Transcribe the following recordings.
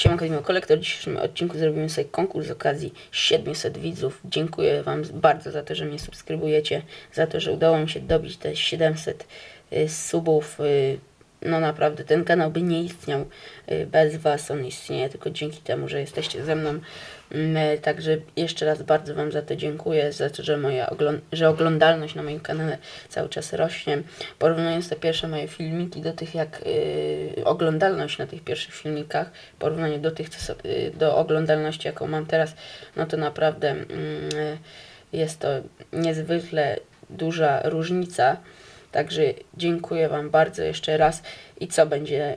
Siemanko, Kolektor. W dzisiejszym odcinku zrobimy sobie konkurs z okazji 700 widzów. Dziękuję Wam bardzo za to, że mnie subskrybujecie, za to, że udało mi się dobić te 700 subów. No naprawdę, ten kanał by nie istniał bez Was, on istnieje tylko dzięki temu, że jesteście ze mną. Także jeszcze raz bardzo Wam za to dziękuję, za to, że oglądalność na moim kanale cały czas rośnie. Porównując te pierwsze moje filmiki do tych, jak oglądalność na tych pierwszych filmikach, w porównaniu do tych, do oglądalności, jaką mam teraz, no to naprawdę jest to niezwykle duża różnica. Także dziękuję Wam bardzo jeszcze raz. I co będzie,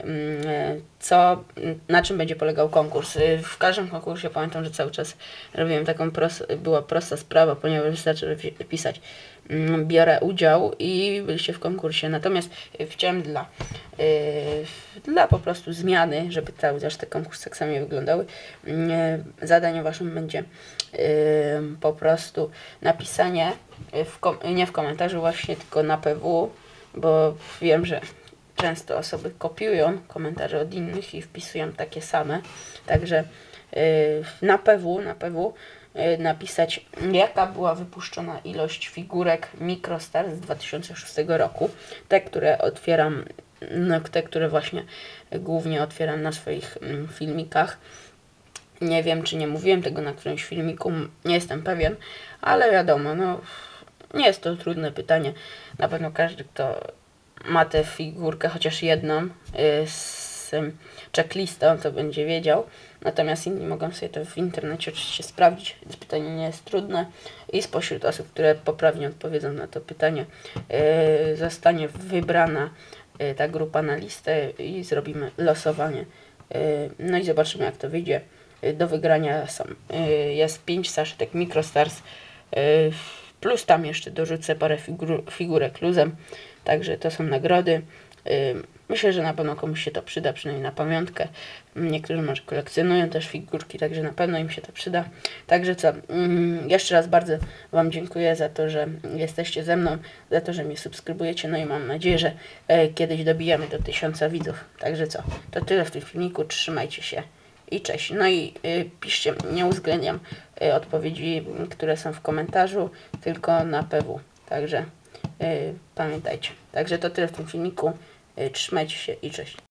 na czym będzie polegał konkurs? W każdym konkursie pamiętam, że cały czas robiłem taką była prosta sprawa, ponieważ wystarczy pisać biorę udział i byliście w konkursie. Natomiast chciałem dla po prostu zmiany, żeby chociaż te konkursy tak samo wyglądały, zadaniem Waszym będzie po prostu napisanie, nie w komentarzu właśnie, tylko na PW, bo wiem, że często osoby kopiują komentarze od innych i wpisują takie same. Także na PW napisać, jaka była wypuszczona ilość figurek MicroStar z 2006 roku. Te, które otwieram, te, które właśnie głównie otwieram na swoich filmikach. Nie wiem, czy nie mówiłem tego na którymś filmiku, nie jestem pewien, ale wiadomo, no nie jest to trudne pytanie. Na pewno każdy, kto ma tę figurkę, chociaż jedną z checklistą, to będzie wiedział. Natomiast inni mogą sobie to w internecie oczywiście sprawdzić. Pytanie nie jest trudne i spośród osób, które poprawnie odpowiedzą na to pytanie, zostanie wybrana ta grupa na listę i zrobimy losowanie. No i zobaczymy, jak to wyjdzie. Do wygrania jest 5 saszetek MicroStars, plus tam jeszcze dorzucę parę figurek luzem. Także to są nagrody. Myślę, że na pewno komuś się to przyda, przynajmniej na pamiątkę. Niektórzy może kolekcjonują też figurki, także na pewno im się to przyda. Także co, jeszcze raz bardzo Wam dziękuję za to, że jesteście ze mną, za to, że mnie subskrybujecie, no i mam nadzieję, że kiedyś dobijamy do 1000 widzów. Także co, to tyle w tym filmiku, trzymajcie się i cześć. No i piszcie, nie uwzględniam odpowiedzi, które są w komentarzu, tylko na PW. Także pamiętajcie. Także to tyle w tym filmiku. Trzymajcie się i cześć.